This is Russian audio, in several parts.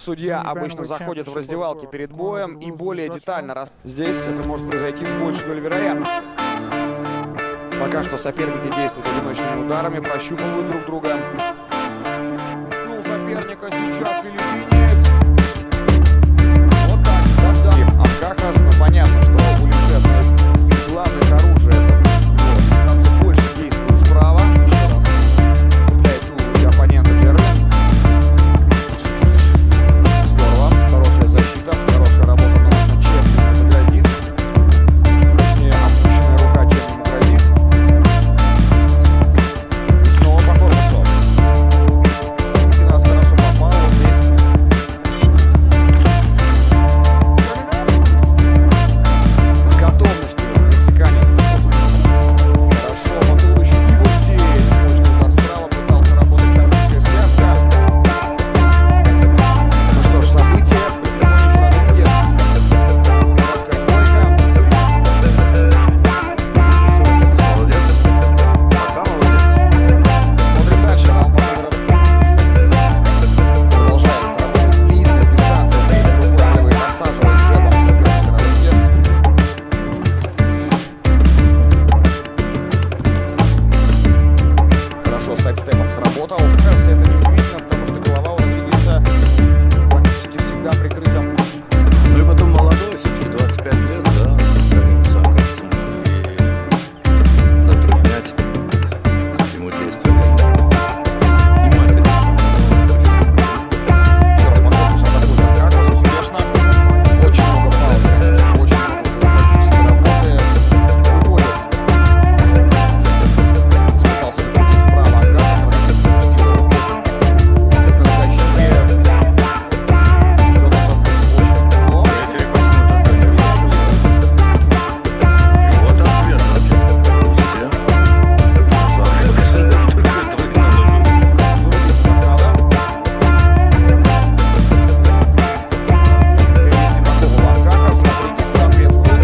Судья обычно заходит в раздевалки перед боем и более детально здесь это может произойти с большей долей вероятности. Пока что соперники действуют одиночными ударами, прощупывают друг друга. Ну, у соперника сейчас филиппинец. Вот так, да. Анкахас, ну понятно, что у Лишета из главных оружий это его больше действует справа. Еще раз цепляет туловище оппонента Джермен. Здорово, хорошая защита, хорошая работа наносна Чепу, это грозит. Точнее, опущенная рука Чепу грозит. И снова по корпусу. Один раз хорошо попал, вот здесь. С готовностью мексиканец. Хорошо, по туловищу. И вот здесь мощный удар справа, пытался работать царская связка. Ну что ж, события. Прихлебоничу Родригес. Короткая двойка. Молодец. Пока молодец. Смотрим дальше. Раунд продолжает работать длинная с дистанции. Третья рукой насаживает джебом соперника Родригес. Хорошо сайдстепом сработал. Кажется, это неудивительно, потому что голова у Родригеса практически всегда прикрыта. Ну и потом молодой, все-таки 25 лет, да, остается оказывается, и затруднять ему действия. Внимательно. Еще раз по корпусу атакует Анкахас успешно. Очень много паузы, очень много тактической работы. Выводит. Испытался закрутить вправо Анкахас, Родригес пропустил его без эффектной защиты. Джонатан очень тепло. Рефери почему-то так не видит. И вот ответ на тебя. Пусти. Только этого не надо было. Зарубин сначала. Перевести на голову Анкахас, Родригес соответствует.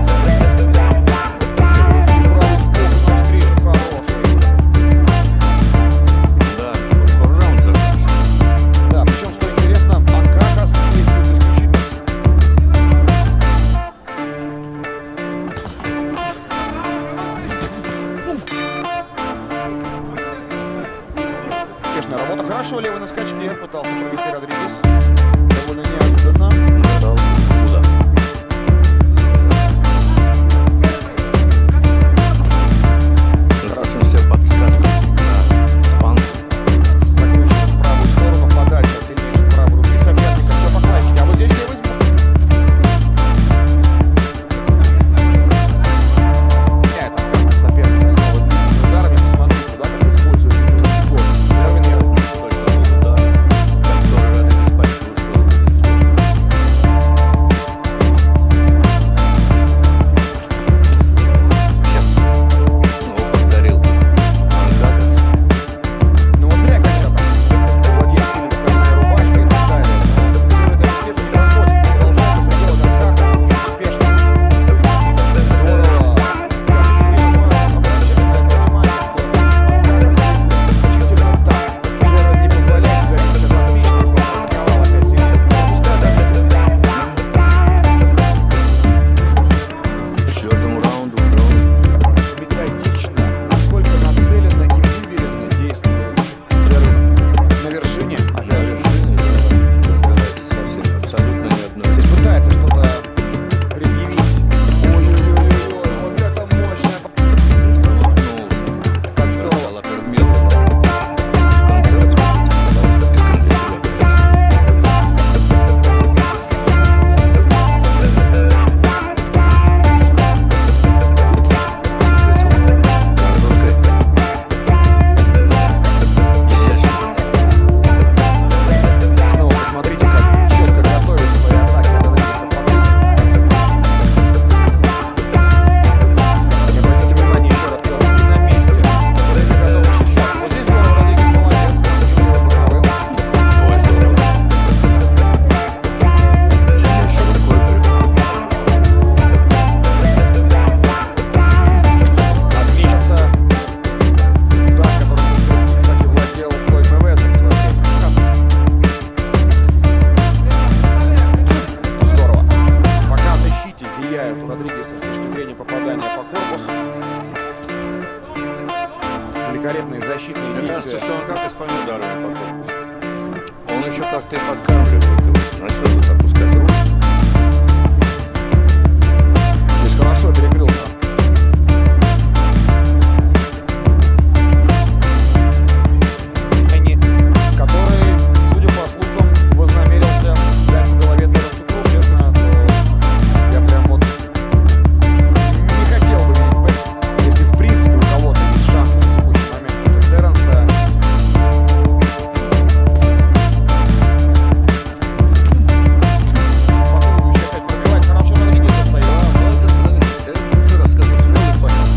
Перевести правый сбоку навстречу хороший. Да, скоро раунд закончится. Да, причем, что интересно, Анкахас действует исключительно успешная работа. Хорошо, левый на скачке пытался провести Родригес. Довольно неожиданно. Дал удар. Хорошо все подсказки. Да, испанский. Закручивает в правую сторону, подальше от сильнейшей правой руки соперника. Все по классике. А вот здесь левый сбоку. Меняет Анкахас соперника снова длинными ударами. Посмотрите, да, как использует длинный угол. Первый нет. Точно был удар, который Родригес почувствовал. кажется, что он как исполняет ударами по корпусу. Он еще как-то и подкармливает его. Начал тут опускать руку. Здесь хорошо перекрылся. Который, судя по слухам, вознамерился дать по голове Терренсу Кроу. Честно, то я прям вот не хотел бы видеть бэк, если в принципе у кого-то есть шанс на текущий момент против Терренса. Попробующий опять пробивать, хорошо Родригес достает. Я уже рассказывал, сделай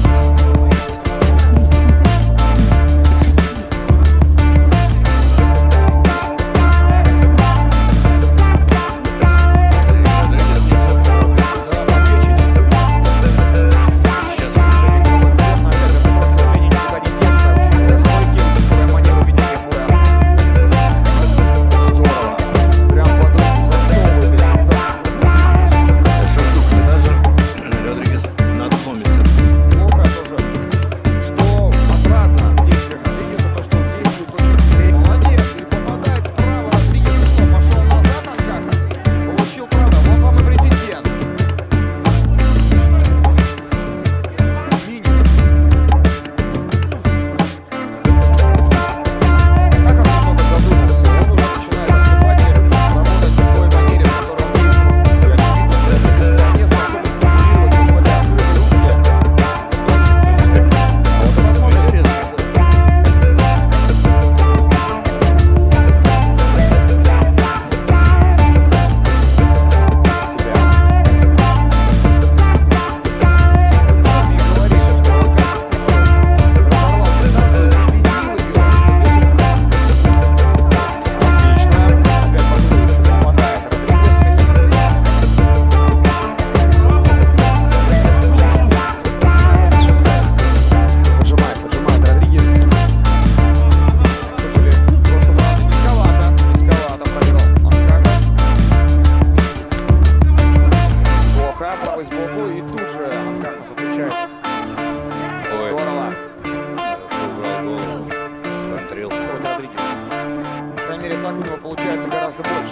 сбоку, и тут же Анкахас отвечает. Здорово. Убрал голову, смотрел. Вот Родригес. По крайней мере, так у него получается гораздо больше.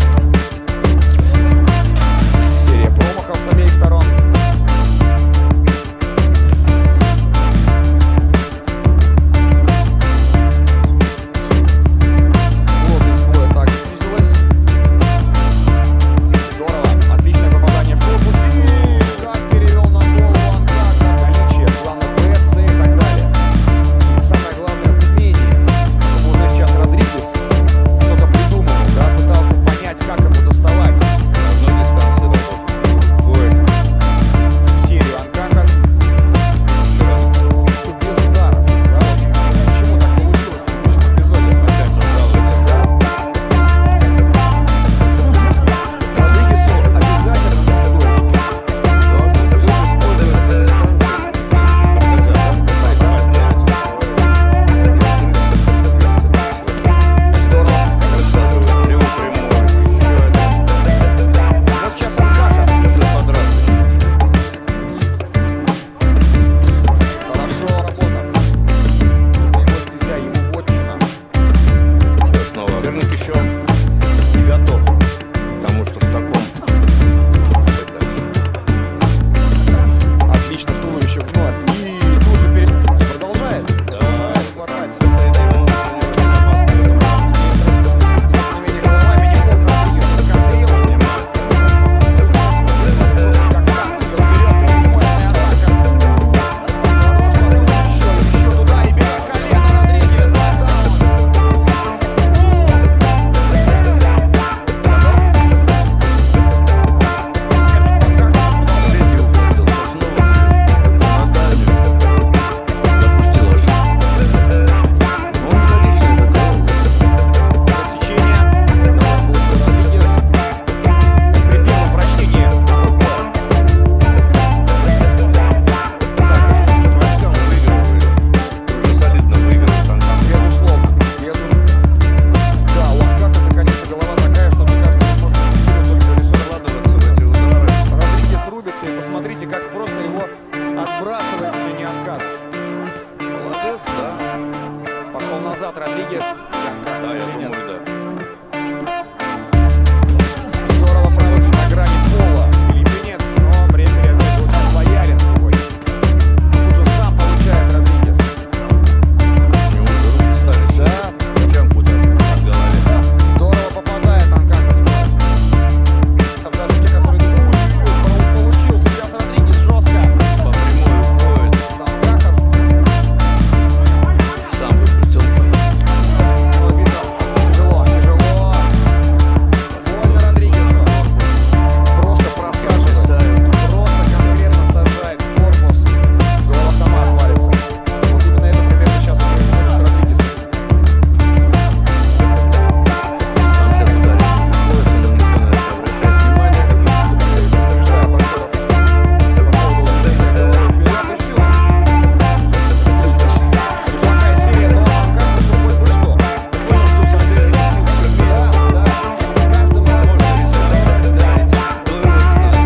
Серия промахов с обеих сторон. Плотность боя также снизилась. Здорово. Отличное попадание в корпус. И как перевел на голову Анкахас. Наличие плана Б, С и так далее. И самое главное, умение. Чтобы уже сейчас Родригес что-то придумал, да, пытался понять, как ему доставать. На одной дистанции работал. от Родригес. Да, я думаю, да. Здорово проводит на грани фола филиппинец, но рефери опять очень боярин сегодня. Тут же сам получает Родригес. У него уже руки стали, да, чем куда, в голове. Да, здорово попадает Анкахас. Там даже те, которые получил сейчас Родригес жестко. По прямой уходит. Анкахас. Сам выпустил. Тяжело. Больно Родригесу. Просто просаживает. Просто конкретно сажает в корпус. Голова сама отвалится. Вот именно это примерно сейчас происходит с Родригесом. Там сейчас ударит поясом, никто на это обращает внимание. Предупреждаю боксеров по поводу движения головы вперед, и все. Неплохая серия, но Анкахасу хоть бы что. Понял, что соперник сил сильнее. Да, и с каждым разом Можно рисовать, да, кто его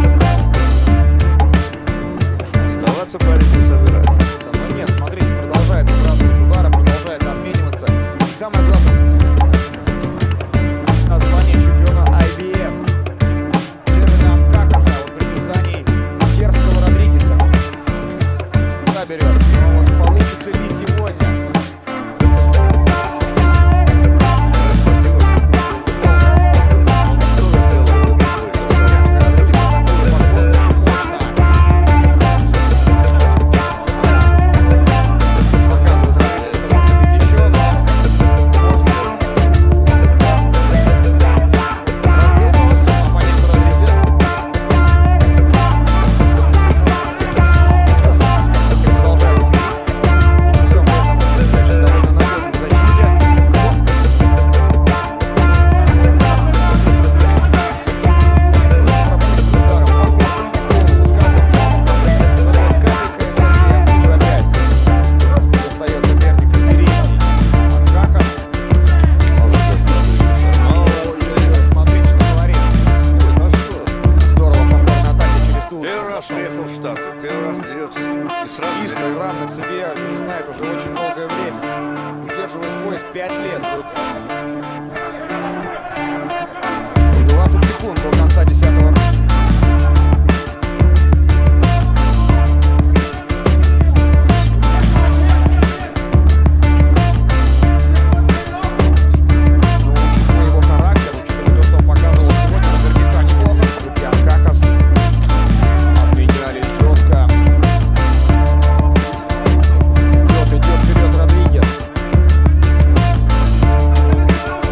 знает. Сдаваться парень не собирается. но нет, смотрите, продолжает выбрасывать удары, продолжает обмениваться. И самое главное, название чемпиона IBF. Джервина Анкахаса от притязаний дерзкого Родригеса. Да, берет. Но вот получится ли сегодня? Приехал в Штаты, первый раз дерется и сразу И равный к себе не знает уже очень долгое время. Удерживает пояс 5 лет. 20 секунд до конца 10-го. Учитывая его характер, учитывая то, что он показывал сегодня, наверняка неплохо. И Анкахас обменяли жестко. Идет вперед Родригес.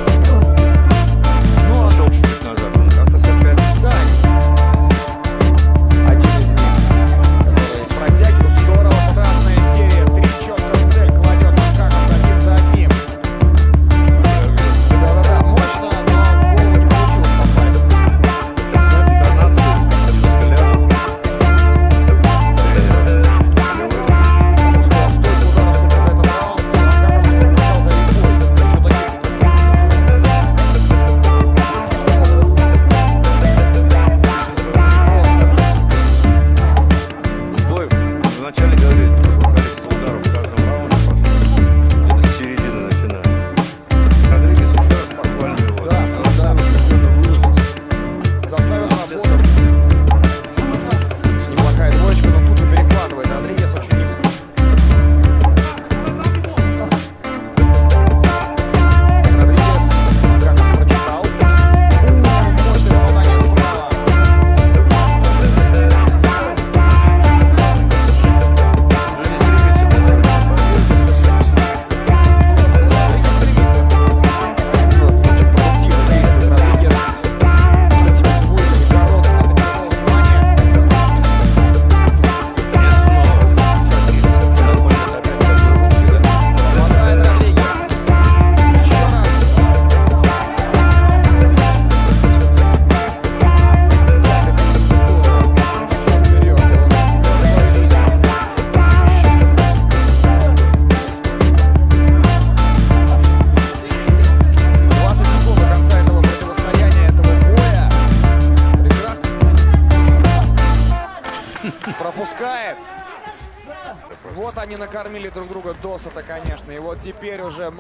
они накормили друг друга досыта, конечно. И вот теперь уже...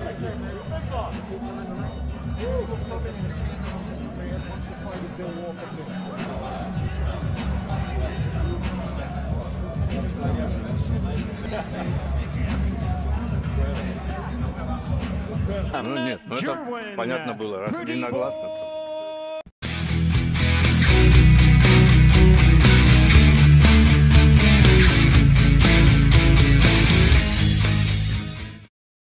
Ну нет, ну это понятно было, раз единогласно.